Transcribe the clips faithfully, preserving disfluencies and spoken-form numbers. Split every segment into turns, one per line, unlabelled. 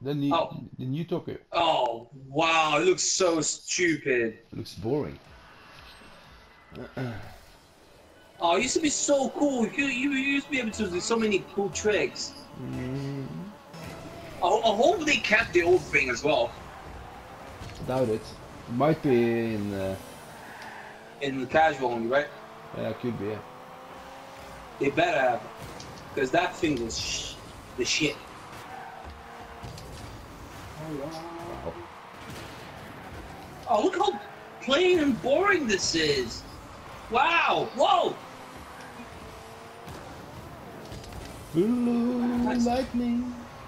Then you,
Oh.
then you took it.
Oh, wow, it looks so stupid.
It looks boring.
Oh, it used to be so cool. You, you used to be able to do so many cool tricks.
Mm,
I, I hope they kept the old thing as well.
doubt it. Might be in. Uh,
In the casual only, right?
yeah, could be. Yeah.
They better have. Because that thing was sh the shit.
Wow.
Oh, look how plain and boring this is. Wow. Whoa.
Blue
Nice.
lightning.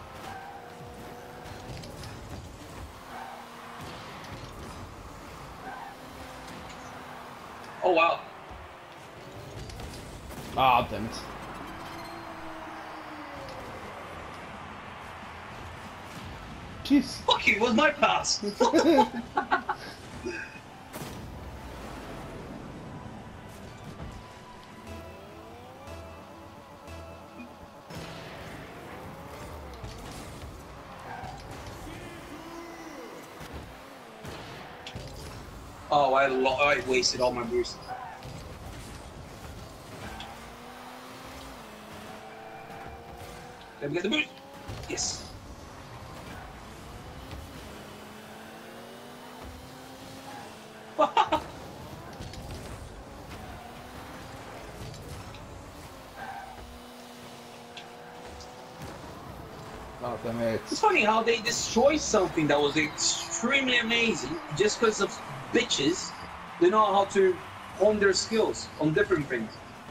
Oh, wow.
Ah, damn it. Jeez.
Fuck you, it was my pass. Oh, I, lo I wasted all my boost. Let me get the boost. Yes.
Oh, damn it.
It's funny how they destroy something that was extremely amazing just because of bitches. They know how to hone their skills on different things.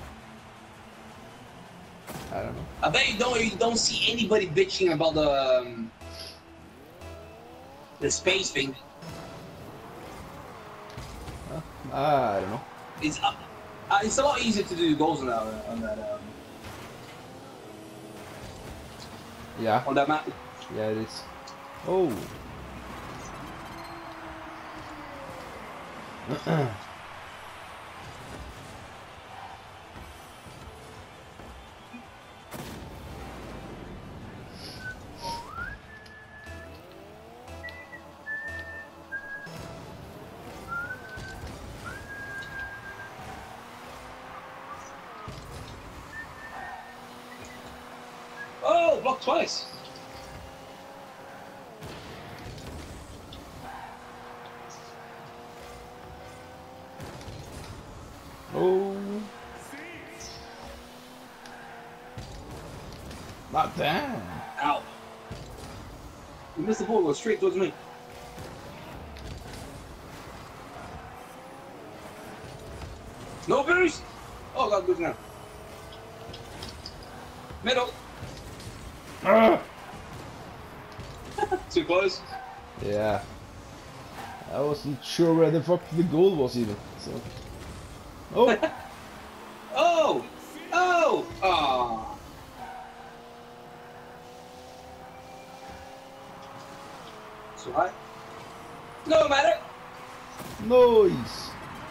I don't know.
I bet you don't you don't see anybody bitching about the um, the space thing.
Huh? I don't know.
It's uh, uh, it's a lot easier to do goals on that on that um,
Yeah.
on that map.
Yeah, it is. Oh.
Oh, blocked twice.
Oh. Not damn.
Ow. You missed the ball, go straight towards me. No boost! Oh, got boost now. Middle.
Ah!
Too close.
Yeah. I wasn't sure where the fuck the goal was even. So. Oh.
Oh! Oh! Ah! So high. No matter.
Noise.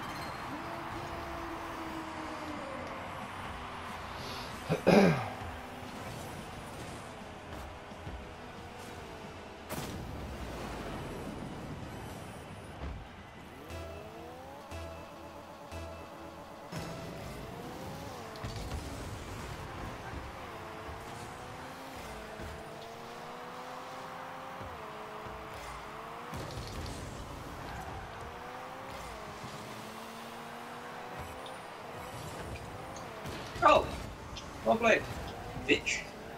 Oh! Well played. Bitch.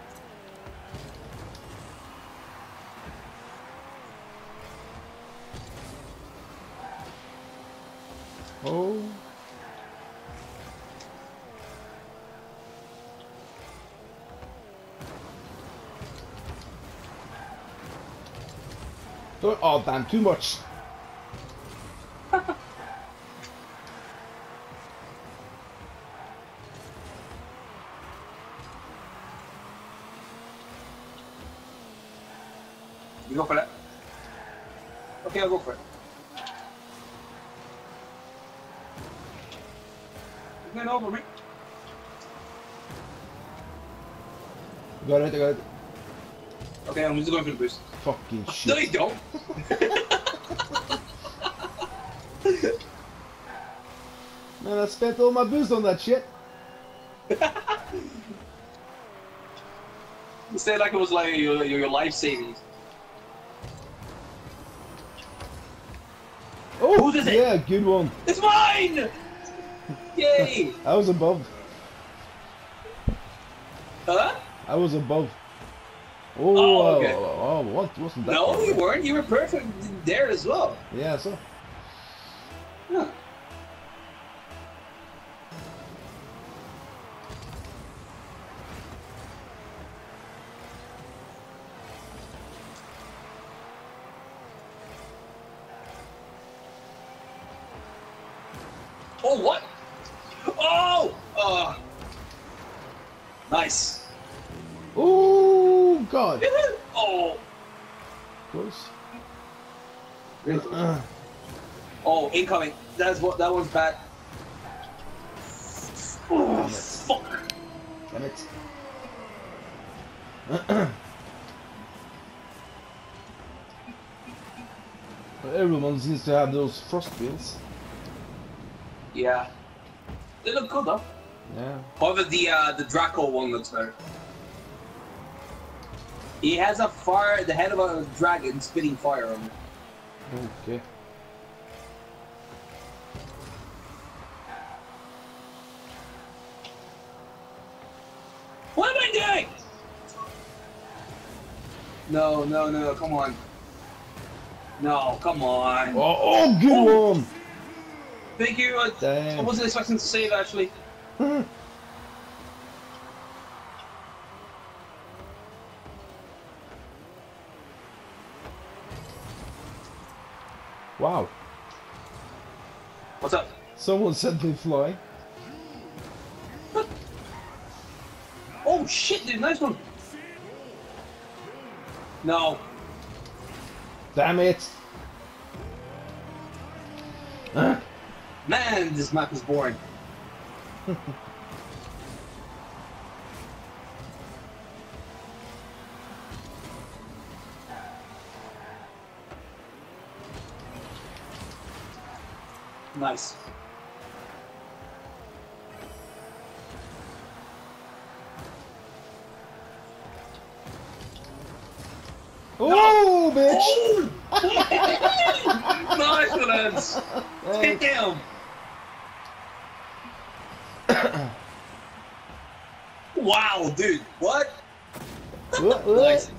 Oh. Don't, oh damn, too much.
You go for that. Okay, I'll go for it. It's not over me.
Got it, I got it.
Okay, I'm just going for the boost.
Fucking
No,
shit.
you don't.
Man, I spent all my boost on that shit.
You say it like it was like your, your, your life savings.
Oh,
Whose is it?
yeah, good one.
It's mine! Yay!
I was above.
Huh?
I was above. Oh,
Oh, okay.
oh, oh, what? Wasn't that
No,
far
you
away?
weren't. You were perfect there as well.
Yeah, so.
Huh. Oh, what? Oh! Oh! Nice.
Oh, God.
Oh!
Close.
Really?
Uh,
Oh, incoming. That's what. That one's bad. Oh,
Damn it.
fuck.
damn it. Everyone seems to have those frost wheels.
Yeah. They look good though.
Yeah.
However, the uh, the Draco one looks better. He has a fire, the head of a dragon spitting fire on it.
Okay.
What am I doing? No, no, no, come on. No, come on.
Oh, oh good
Oh.
one.
Thank you. I, I
Damn.
wasn't expecting to save actually.
Wow.
What's up?
Someone said they fly.
Oh shit, dude, nice one. No.
Damn it. Huh?
Man, this map is boring. Nice.
Oh, bitch.
Oh! Nice one, Eds. Get down. Wow, dude. What?
What, what?
Nice.